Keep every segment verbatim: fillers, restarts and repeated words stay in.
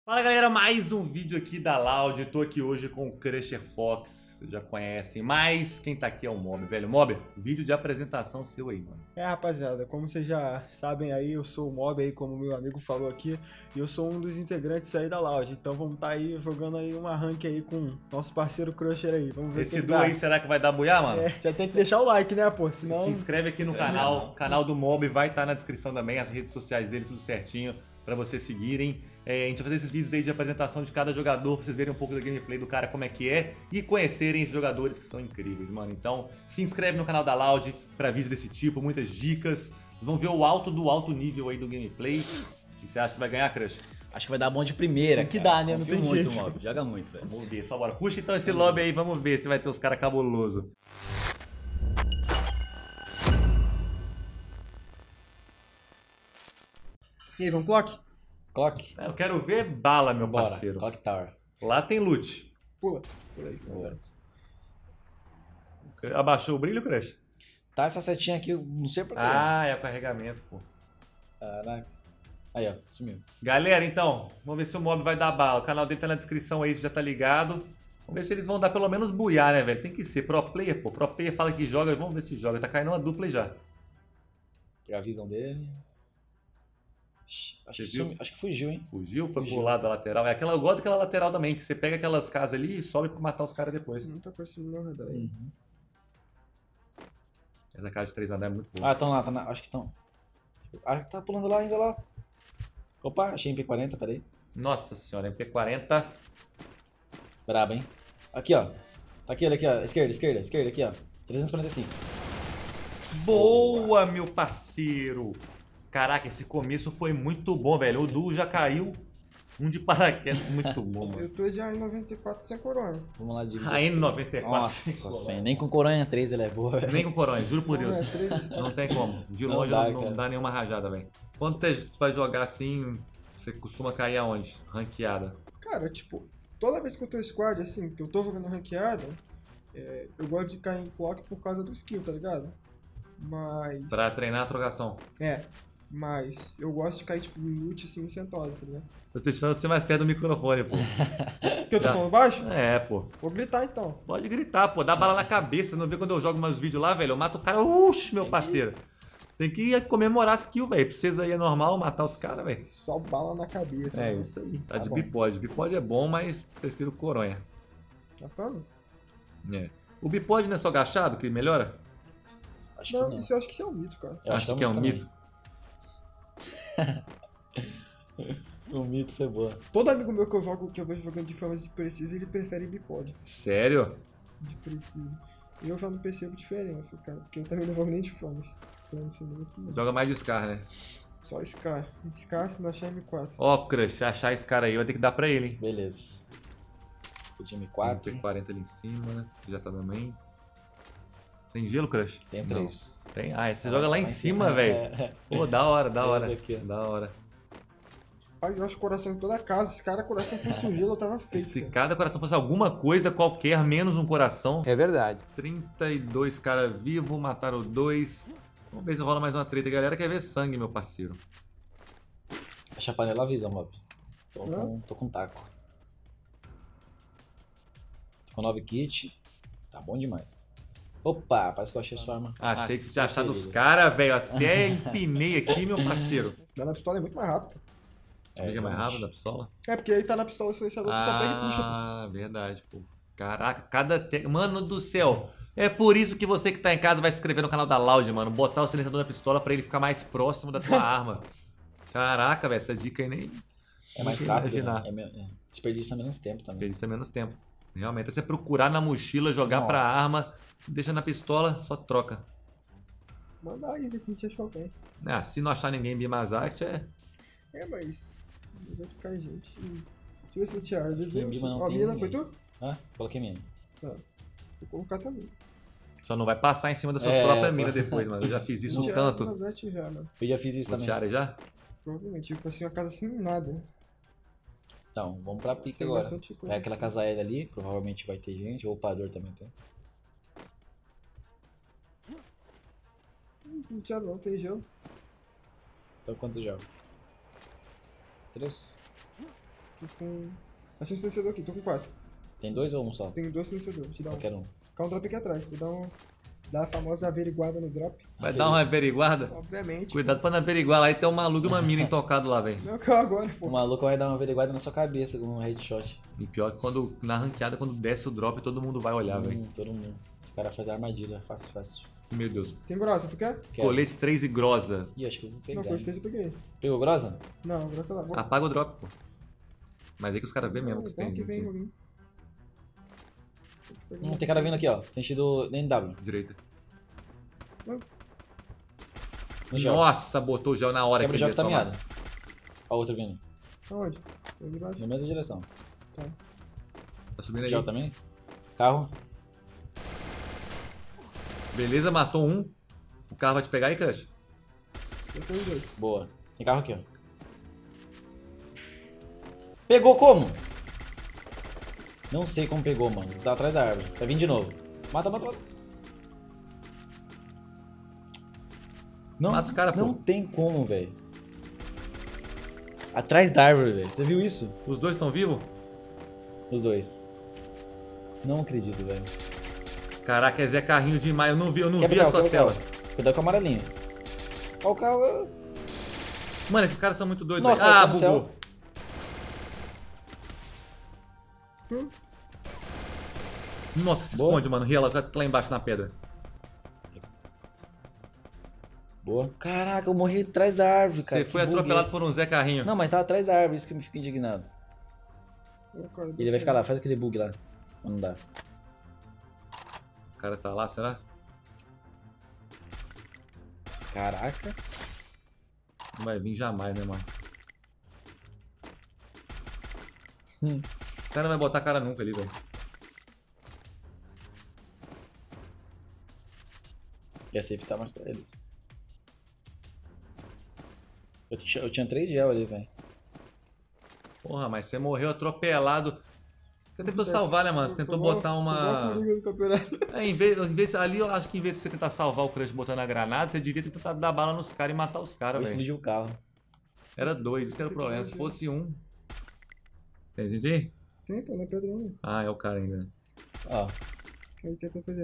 Fala galera, mais um vídeo aqui da Loud. Tô aqui hoje com o Crusher Fox, vocês já conhecem, mas quem tá aqui é o Mob, velho. Mob, vídeo de apresentação seu aí, mano. É, rapaziada, como vocês já sabem aí, eu sou o Mob aí, como meu amigo falou aqui, e eu sou um dos integrantes aí da Loud, então vamos tá aí jogando aí uma rank aí com nosso parceiro Crusher aí, vamos ver Esse quem duo tá. aí, será que vai dar buiá, mano? É, já tem que deixar o like, né, pô, senão... Se inscreve aqui no canal, o canal do Mob vai estar na descrição também, as redes sociais dele, tudo certinho, pra vocês seguirem. É, a gente vai fazer esses vídeos aí de apresentação de cada jogador, pra vocês verem um pouco da gameplay do cara, como é que é, e conhecerem os jogadores que são incríveis, mano. Então, se inscreve no canal da Loud pra vídeos desse tipo, muitas dicas. Vocês vão ver o alto do alto nível aí do gameplay. E você acha que vai ganhar, Crush? Acho que vai dar bom de primeira. Tem que cara. dar, né? Não Confio tem muito, jeito. Mob. Joga muito, velho. Vamos ver, só bora. Puxa então esse lobby aí, vamos ver se vai ter os caras cabulosos. E aí, vamos clock? Clock. Eu quero ver bala, meu Bora. parceiro. Clock Tower. Lá tem loot. Pula, pula aí. Boa. Abaixou o brilho, Crush? Tá essa setinha aqui, eu não sei porquê. Ah, é o carregamento, pô. Caraca. Aí, ó. Sumiu. Galera, então, vamos ver se o Mob vai dar bala. O canal dele tá na descrição aí, você já tá ligado. Vamos ver se eles vão dar pelo menos buiar, né, velho? Tem que ser pro player, pô. Pro player fala que joga, vamos ver se joga. Tá caindo uma dupla aí já. Pegar a visão dele. Acho Você que, viu? sumi... Acho que fugiu, hein? Fugiu, foi Fugiu. pro lado da lateral. É aquela, eu gosto daquela lateral também, que você pega aquelas casas ali e sobe pra matar os caras depois. Não tá conseguindo meu radar aí. Uhum. Essa casa de três andares é muito boa. Ah, estão lá, tá na... acho que estão. Ah, tá pulando lá ainda lá. Opa, achei M P quarenta, peraí. Nossa senhora, M P quarenta. Brabo, hein? Aqui, ó. Tá aqui, olha aqui, ó. Esquerda, esquerda, esquerda, aqui, ó. trezentos e quarenta e cinco. Boa, meu parceiro! Caraca, esse começo foi muito bom, velho. O duo já caiu. Um de paraquedas, muito bom, mano. Eu tô de A N noventa e quatro sem coronha. Vamos lá de. A N noventa e quatro. Nossa, sem senhora, nem com Coronha três ele é boa, velho. Nem com coronha, juro por Deus. Não, é três. Não tem como. De Não longe dá, não, não cara. dá nenhuma rajada, velho. Quando você vai jogar assim, você costuma cair aonde? Ranqueada. Cara, tipo, toda vez que eu tô squad, assim, que eu tô jogando ranqueada, é, eu gosto de cair em clock por causa do skill, tá ligado? Mas... Pra treinar a trocação. É, mas eu gosto de cair, tipo, em loot, assim, sentosa, tá ligado? Eu tô deixando você mais perto do microfone, pô. Porque eu tô Já. falando baixo? É, pô. Vou gritar, então. Pode gritar, pô. Dá bala na cabeça. Não vê quando eu jogo meus vídeos lá, velho? Eu mato o cara. Uxi, meu parceiro. Tem que comemorar as kills, velho. Precisa aí é normal matar os caras, velho. Só bala na cabeça. É né? isso aí. Tá, Tá de bom. bipod. Bipod é bom, mas prefiro coronha. Tá falando isso? É. O bipod não é só agachado que melhora? Acho Não, que não. isso eu acho que isso é um mito, cara. Eu Acho que é um também. mito. O mito foi boa. Todo amigo meu que eu jogo, que eu vejo jogando de forma de preciso, ele prefere bipod. Sério? De preciso. E eu já não percebo diferença, cara. Porque eu também não jogo nem de formas. Então não sei nem o que é. Joga mais de Scar, né? Só Scar. Scar se não achar M quatro. Ó, Crush, se achar esse cara aí, vai ter que dar pra ele, hein? Beleza. O time Tem quatro. quarenta ali em cima, né? Você já tá também. Tem gelo, Crush? Tem Não. três. Tem? Ah, você joga lá em cima, É, velho. é. Pô, da hora, da Três hora. aqui, ó. Da hora. Rapaz, eu acho coração em toda a casa. Esse cara, coração fosse um gelo, eu tava feito. Se cara. cada coração fosse alguma coisa qualquer, menos um coração. É verdade. trinta e dois caras vivos, mataram dois. Vamos ver se rola mais uma treta. A galera quer ver sangue, meu parceiro. Fecha a panela, avisa, Mob. Tô Hã? com, tô com taco. Tô com nove kit. Tá bom demais. Opa, parece que eu achei sua arma. Achei que você tinha achado os preferido. caras, velho. Até empinei aqui, meu parceiro. Dar na pistola é muito mais rápido. É, Liga mais realmente. rápido a pistola. É, porque aí tá na pistola o silenciador, tu só pega e puxa. pô. Ah, verdade, pô. Caraca, cada... Te... Mano do céu. É por isso que você que tá em casa vai se inscrever no canal da Loud, mano. Botar o silenciador na pistola pra ele ficar mais próximo da tua arma. Caraca, velho, essa dica aí nem... É mais nem rápido, imaginar. né? É, me- é. Desperdiça menos tempo também. Desperdiça menos tempo. Realmente, é você procurar na mochila, jogar pra Nossa. arma, deixa na pistola, só troca. Manda aí, ver se a gente achou alguém. Ah, se não achar ninguém Bimazart, é... É, mas... Às vezes cai gente. e- Deixa eu ver se eu te Às vezes Sim, eu... Bima não Ó, a tem mina, ninguém. foi tu? Ah, coloquei mina. Tá. Vou colocar também. Só não vai passar em cima das suas É, próprias pô. minas depois, mano. Eu já fiz isso no Já, canto. Mas é já, mano. Eu já fiz isso No também. Tiara já? Provavelmente. Tipo assim, uma casa sem nada. Então, vamos pra pique Tem agora. bastante coisa. Vai aquela casa aérea ali, provavelmente vai ter gente. O opador também tem. Hum, Não tinha não, tem gelo. Então quantos jogos? Três. Tô com... Achei um silenciador aqui, tô com quatro. Tem dois ou um só? Tenho dois silenciadores, te dá um. Qualquer um. Ficar um drop aqui atrás, vou dar um... Dar a famosa averiguada no drop. Vai dar uma averiguada? Obviamente. Cuidado pra não averiguar lá e ter um maluco e uma mina intocado lá, velho. Não, calma agora, pô. O maluco vai dar uma averiguada na sua cabeça com um headshot. E pior que quando, na ranqueada, quando desce o drop, todo mundo vai olhar, velho. Hum, todo mundo. Esse cara faz armadilha, fácil, fácil. Meu Deus. Tem grossa, tu quer? Quero. Colete três e grosa. Ih, acho que eu vou pegar. Não, com esteja eu peguei. Pegou grossa? Não, grossa lá. Vou... Apaga o drop, pô. Mas aí que os caras veem mesmo que você Então tem. que vem, assim, Rubinho. Hum, tem cara vindo aqui, ó. Sentido N W. direita. No gel. Nossa, botou o gel na hora Quebra o que gel ele que ia tá tomar. miado. Ó, outro vindo. Aonde? Tô ali embaixo. Na mesma direção. Tá. Tá subindo aí. Gel também? Carro. Beleza, matou um. O carro vai te pegar aí, Crush? Eu tenho dois. Boa. Tem carro aqui, ó. Pegou como? Não sei como pegou, mano. Tá atrás da árvore. Vai vir de novo. Mata, mata, mata. Não, Mata os cara, não pô. tem como, velho. Atrás da árvore, velho. Você viu isso? Os dois estão vivos? Os dois. Não acredito, velho. Caraca, é Zé Carrinho demais. Eu não vi, eu não Quebra vi o a carro, tua quebra o tela. carro. Cuidado com a amarelinha. Ó o carro. Mano, esses caras são muito doidos, Nossa, velho. Ah, tá no céu. bugou. Hum. Nossa, se Boa. esconde, mano. Ria lá, tá lá embaixo na pedra. Boa. Caraca, eu morri atrás da árvore, cara. Você foi Que bug atropelado esse? por um Zé Carrinho. Não, mas tava atrás da árvore, isso que me fica indignado. Eu, cara, Ele vai ficar lá, faz aquele bug lá. Não dá. O cara tá lá, será? Caraca. Não vai vir jamais, né, mano? Hum. O cara não vai botar a cara nunca ali, velho. E a safe tá mais pra eles. Eu, tinha- eu tinha três gel ali, velho. Porra, mas você morreu atropelado. Você tentou salvar, né, mano? Você tentou Foi mal- botar foi mal uma... comigo no campeonato. É, em vez, em vez, ali eu acho que em vez de você tentar salvar o Crush botando a granada, você devia ter tentado dar bala nos caras e matar os caras, Eu velho. explodi o carro. Era dois, isso que era o problema. Se fosse um... Tem gente aí? Tem, pô, na pedra ainda. Ah, é o cara ainda. Ó. Aí tenta fazer.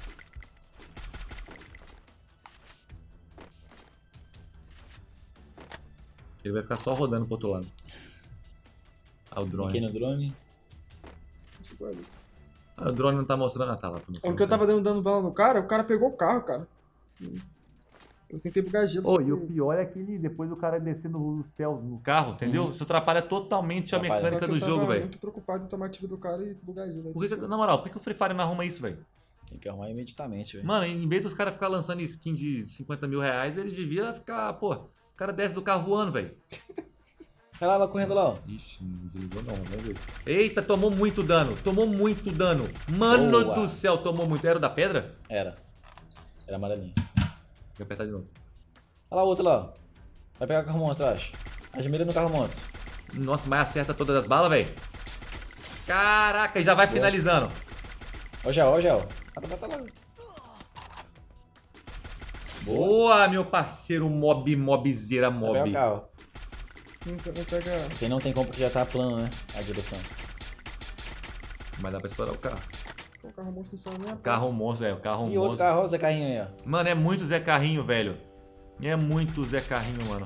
Ele vai ficar só rodando pro outro lado. Ah, o Cliquei drone. no drone. Isso, guarda. Ah, o drone não tá mostrando. Ah, tá lá. Tá É mostrando. porque eu tava dando, dando bala no cara, o cara pegou o carro, cara. Eu tentei bugar gelo. Oh, só e que- o pior é que depois o cara descer no céu no carro, entendeu? Uhum. Isso atrapalha totalmente a Atrapalha. só mecânica que do eu tava jogo, velho. muito preocupado em tomar tiro do cara e bugar gelo. Por que, que- na moral, por que que o Free Fire não arruma isso, velho? Tem que arrumar imediatamente, velho. Mano, em vez dos caras ficar lançando skin de cinquenta mil reais, eles deviam ficar, pô, o cara desce do carro voando, velho. Olha lá, lá correndo lá, ó. Ixi, não desligou não, vamos ver. Eita, tomou muito dano, tomou muito dano. Mano Boa. do céu, tomou muito. Era o da pedra? Era. Era amarelinha. Vou apertar de novo. Olha lá o outro lá, ó. Vai pegar o carro monstro, eu acho. Acho mira no carro monstro. Nossa, mas acerta todas as balas, velho. Caraca, e já vai Boa. finalizando. Ó o gel, ó o gel. Mata, mata lá. Boa, meu parceiro mob, mobzeira Vai mob. pegar o carro. Não, não pega. Esse aí não tem como porque já tá plano, né? A direção. Mas dá pra estourar o carro. O carro monstro não sai nem a O carro monstro, velho. O carro E outro monstro. carro, ó, Zé Carrinho aí, ó. Mano, é muito Zé Carrinho, velho. É muito Zé Carrinho, mano.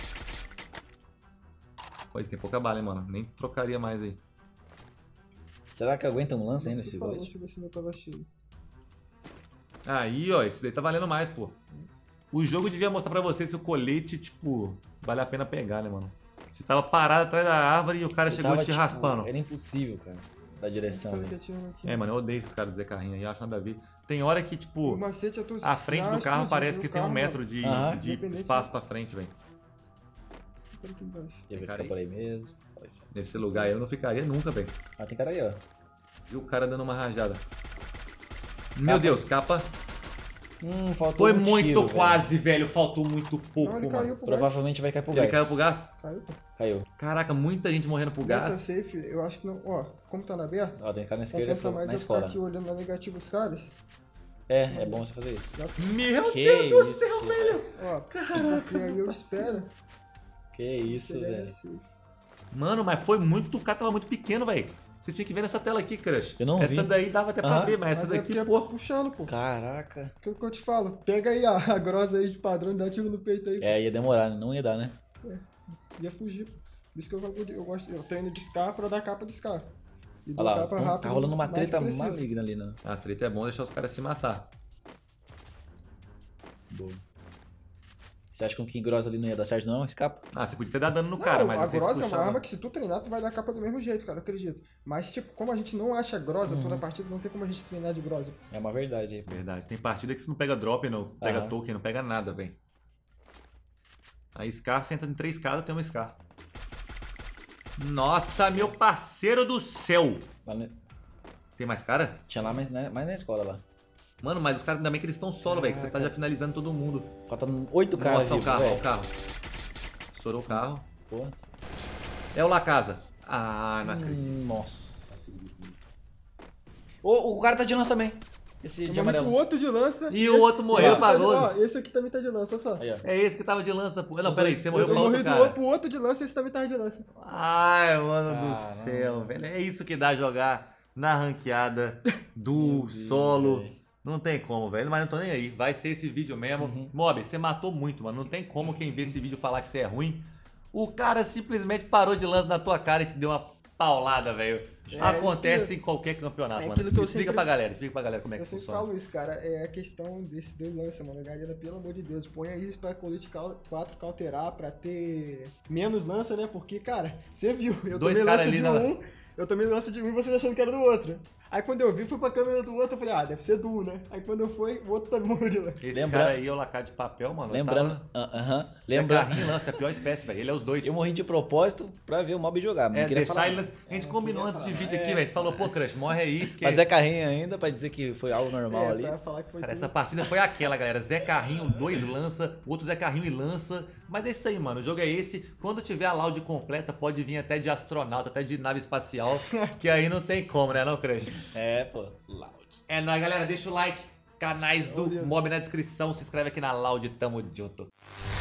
Pois tem pouca bala, hein, mano. Nem trocaria mais aí. Será que aguenta um lance ainda Por esse favor, colete? deixa eu ver se meu tava cheio. Aí, ó, esse daí tá valendo mais, pô. O jogo devia mostrar pra você se o colete, tipo, vale a pena pegar, né, mano? Você tava parado atrás da árvore e o cara Eu chegou tava, te tipo, raspando. Era impossível, cara. Da direção, Sabe que velho. atirando aqui. É, mano, eu odeio esses caras do Zé Carrinho aí, eu acho nada a ver. Tem hora que, tipo, O macete é tu a frente já do carro explodiu parece no que tem um carro, metro de, Aham. de Independente- espaço pra frente, velho. Tem cara aqui embaixo. Ia ver cara ficar aí. por aí mesmo. Olha isso. Nesse lugar eu não ficaria nunca, velho. Ah, tem cara aí, ó. E o cara dando uma rajada. Meu Deus, capa. Hum, faltou Foi um muito tiro, velho. quase, velho. Faltou muito pouco, Não, ele mano. caiu pro gás. Provavelmente vai cair pro Ele gás. caiu pro gás? Caiu, pô. Caiu. Caraca, muita gente morrendo pro Nessa gás. safe, eu acho que não. Ó, como tá na aberta, Ó, tem cara na esquerda compensa e mais na eu ficar escola. aqui olhando na negativa os caras. É, é bom você fazer isso. Meu Que Deus do isso, céu, velho. Ó, porque aí eu espero. Que isso, pegar velho. a safe. Mano, mas foi muito... O cara tava muito pequeno, velho. Você tinha que ver nessa tela aqui, Crush. Eu não essa vi. Essa daí dava até pra Aham. ver, mas essa Mas é daqui, porque é pô... puxando, pô. Caraca. Aquilo que eu te falo. Pega aí a, a grossa aí de padrão e dá tiro no peito aí. É, ia demorar, não ia dar, né? Ia fugir. Por isso que eu, eu, eu gosto, eu treino de Scar pra dar capa de Scar. E Olha dou lá, capa tá- rápido. tá rolando uma mais treta que preciso. maligna ali, né? A treta é bom deixar os caras se matar. Boa. Você acha que um King Gross ali não ia dar certo, não? Escapa? Ah, você podia ter dado dano no Não, cara, mas a vocês grossa é uma puxavam. arma que se tu treinar, tu vai dar capa do mesmo jeito, cara, eu acredito. Mas, tipo, como a gente não acha grossa Uhum. toda a partida, não tem como a gente treinar de grossa. É uma verdade aí. Verdade, tem partida que você não pega drop, não pega Aham. token, não pega nada, velho. A Scar, você entra em três casas, tem uma Scar. Nossa, meu parceiro do céu! Lá ne- Tem mais cara? Tinha lá, mas, né, mais na escola lá. Mano, mas os caras ainda bem que eles estão solo, velho, que você tá já finalizando todo mundo. Faltam oito caras Nossa, o vivos, carro, ó, velho. o carro. Estourou o carro. Pô. É o La Casa. Ah, não acredito. Hum, Nossa. O, o cara tá de lança também. Esse de O amarelo. outro de lança. E o outro morreu, esse tá de- parou. ó, esse aqui também tá de lança, olha só. Aí, ó. É esse que tava de lança, pô. Não, Os peraí, dois- você Eu morreu pra morri outro do cara. outro, pro outro de lança e esse também tava de lança. Ai, mano Caramba. do céu, velho. É isso que dá jogar na ranqueada do Meu Deus, solo. velho. Não tem como, velho. Mas não tô nem aí. Vai ser esse vídeo mesmo. Uhum. Mob, você matou muito, mano. Não tem como quem vê esse vídeo falar que você é ruim. O cara simplesmente parou de lance na tua cara e te deu uma paulada, velho. É, Acontece isso em qualquer campeonato, é mano. aquilo que eu Explica sempre- pra galera, explica pra galera como é que Eu sempre funciona. falo isso, cara. É a questão desse do lança, mano. Galera, pelo amor de Deus, põe aí pra colete quatro cauterar pra ter menos lança, né? Porque, cara, você viu, eu Dois tomei cara lança ali de na- um, eu tomei lança de um e vocês achando que era do outro. Aí quando eu vi, fui pra câmera do outro, eu falei, ah, deve ser duo, né? Aí quando eu fui, o outro também morreu de lança. Esse Lembra- cara aí é o Lacado de papel, mano. Lembrando. Tava... ah, Aham. Zé Lembrando. Carrinho lança, é a pior espécie, velho. Ele é os dois. Eu morri de propósito pra ver o mob jogar. Mas É, não queria deixar falar. ele. A gente combinou queria antes de falar. vídeo aqui, É. velho. A gente falou, pô, Crush, morre aí. Porque... Mas é carrinho ainda pra dizer que foi algo normal É, ali. pra falar que foi Cara, tudo. essa partida foi aquela, galera. Zé Carrinho, dois lança, outro Zé Carrinho e lança. Mas é isso aí, mano. O jogo é esse. Quando tiver a loud completa, pode vir até de astronauta, até de nave espacial. Que aí não tem como, né, não, Crush? É, pô. Loud. É nóis, galera. Deixa o like. Canais do Valeu. Mob na descrição. Se inscreve aqui na Loud. Tamo junto.